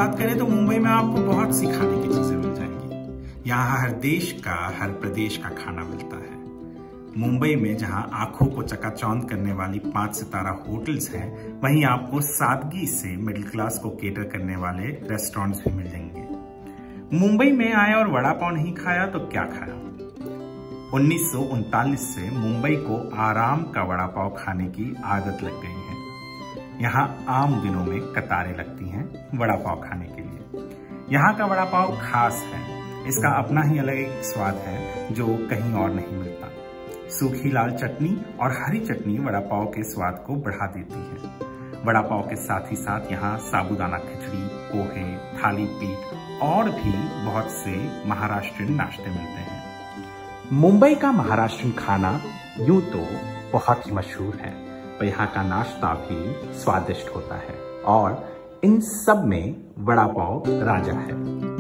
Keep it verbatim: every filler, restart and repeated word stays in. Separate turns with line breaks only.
बात करें तो मुंबई में आपको बहुत सी खाने की चीजें मिल जाएंगी। यहाँ हर देश का, हर प्रदेश का खाना मिलता है। मुंबई में जहाँ आंखों को चकाचौंध करने वाली पांच सितारा होटल्स हैं, वहीं आपको सादगी से मिडिल क्लास को केटर करने वाले रेस्टोरेंट्स भी मिल जाएंगे। मुंबई में आए और वड़ा पाव नहीं खाया तो क्या खाया। उन्नीस सौ उनतालीस से मुंबई को आराम का वड़ा पाव खाने की आदत लग गई है। यहाँ आम दिनों में कतारें लगती हैं वड़ा पाव खाने के लिए। यहाँ का वड़ा पाव खास है, इसका अपना ही अलग एक स्वाद है जो कहीं और नहीं मिलता। सूखी लाल चटनी और हरी चटनी वड़ा पाव के स्वाद को बढ़ा देती है। वड़ा पाव के साथ ही साथ यहाँ साबूदाना खिचड़ी, पोहे, थाली पीठ और भी बहुत से महाराष्ट्रीयन नाश्ते मिलते हैं। मुंबई का महाराष्ट्रीयन खाना यूं तो बहुत ही मशहूर है, पर यहाँ का नाश्ता भी स्वादिष्ट होता है और इन सब में वड़ा पाव राजा है।